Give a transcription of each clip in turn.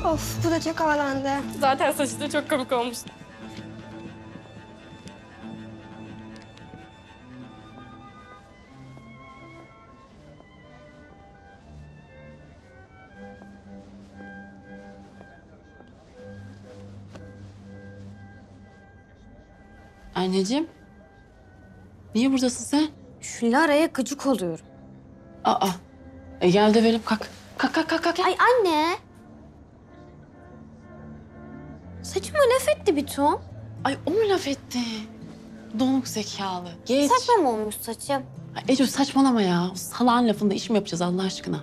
Of bu da çok havalandı. Zaten saçı da çok komik olmuş. Anneciğim, niye buradasın sen? Şu Lara'ya gıcık oluyorum. Aa, gel de verim kalk. Kalk. Ay anne. Saçıma laf etti bir ton. Ay o mu laf etti? Donuk zekalı. Geç. Saçma mı olmuş saçım? Ay, Ece saçmalama ya. O salağın lafında iş mi yapacağız Allah aşkına?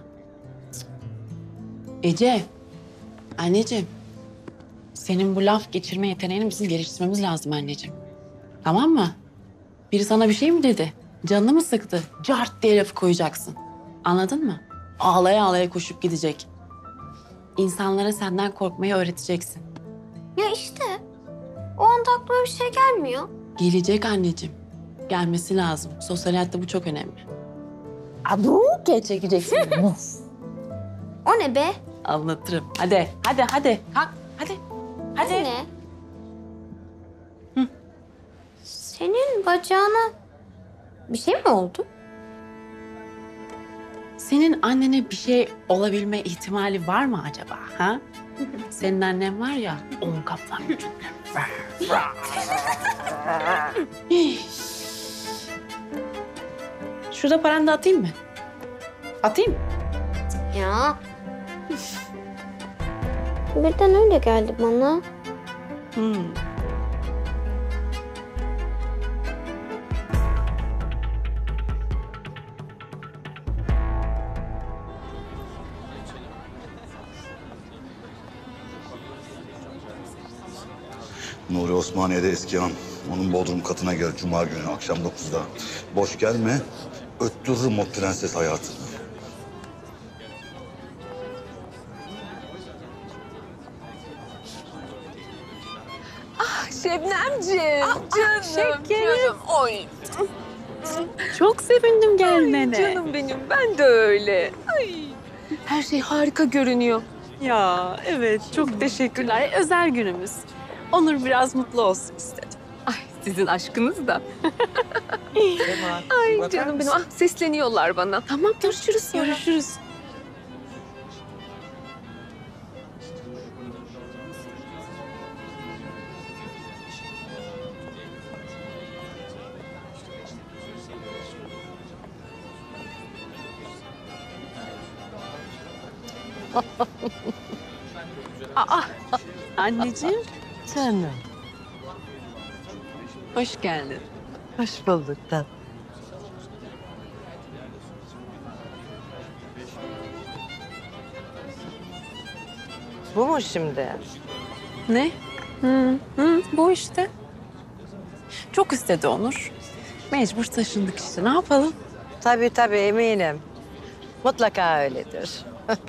Ece, anneciğim. Senin bu laf geçirme yeteneğini bizim geliştirmemiz lazım anneciğim. Tamam mı? Biri sana bir şey mi dedi? Canını mı sıktı? Cart diye lafı koyacaksın. Anladın mı? Ağlaya ağlaya koşup gidecek. İnsanlara senden korkmayı öğreteceksin. Ya işte. O anda aklıma bir şey gelmiyor. Gelecek anneciğim. Gelmesi lazım. Sosyal hayatta bu çok önemli. Adu çekeceksin. O ne be? Anlatırım. Hadi. Kalk. Hadi. Anne. Senin bacağına bir şey mi oldu? Senin annene bir şey olabilme ihtimali var mı acaba? Ha? Senin annen var ya, 10 kaplan gücünde. Şurada paranı da atayım mı? Atayım. Ya. Birden öyle geldi bana. Nuri Osmaniye'de eski han. Onun bodrum katına gel Cuma günü akşam 9'da. Boş gelme, öttürürüm o prenses hayatını. Şebnemciğim. Canım. Oy. Çok sevindim gelmene. Canım benim. Ben de öyle. Ay. Her şey harika görünüyor. Ya evet, çok teşekkürler. Özel günümüz. Onur biraz mutlu olsun istedim. Ay sizin aşkınız da. Ay canım benim. Ah, sesleniyorlar bana. Tamam, görüşürüz sonra. Görüşürüz. Anneciğim, Canım, hoş geldin. hoş bulduk da. Bu mu şimdi? Ne? Bu işte. Çok istedi Onur. Mecbur taşındık işte. Ne yapalım? Tabii eminim. Mutlaka öyledir.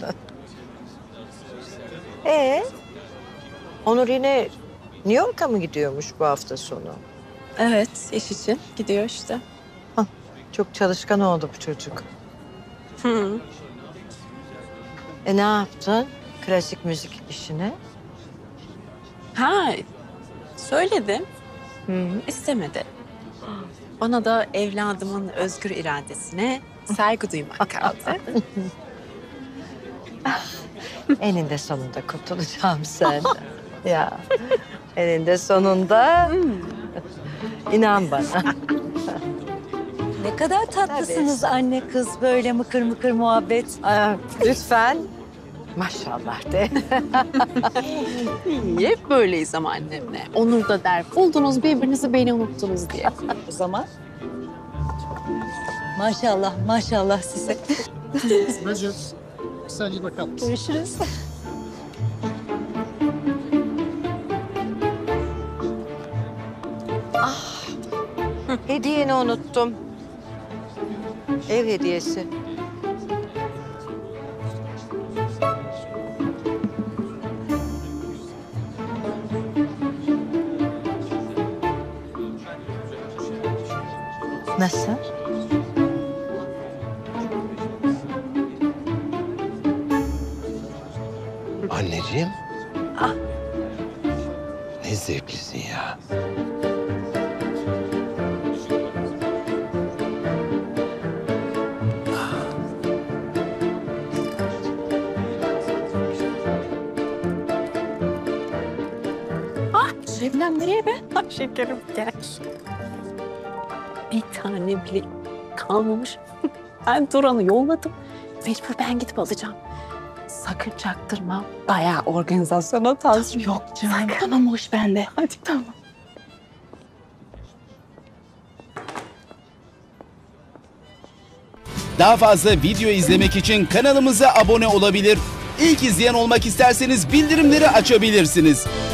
Onur yine New York'a mı gidiyormuş bu hafta sonu? Evet, iş için gidiyor işte. Çok çalışkan oldu bu çocuk. Hı. Ne yaptın? Klasik müzik işine? Ha, söyledim. İstemedi. Bana da evladımın özgür iradesine saygı duymak kaldı. Eninde sonunda kurtulacağım senden. Ya, eninde sonunda. İnan bana. Ne kadar tatlısınız anne kız böyle mıkır mıkır muhabbet. Lütfen. Maşallah de. Hep böyleyiz ama annemle. Onur da der, buldunuz birbirinizi, beni unuttunuz diye. O zaman maşallah size. Mesut, sadece bakalım. Görüşürüz. Hediyeni unuttum. Ev hediyesi. Nasıl? Anneciğim. Anneciğim. Ne zevklisin ya. Şebnem nereye be? Ay şekerim gel. Bir tane bile kalmamış. Ben Duran'ı yolladım. Mecbur ben gidip alacağım. Sakın çaktırma. Bayağı organizasyon hatası. Yok canım. Sakın. Tamam o iş bende. Hadi tamam. Daha fazla video izlemek için kanalımıza abone olabilir. İlk izleyen olmak isterseniz bildirimleri açabilirsiniz.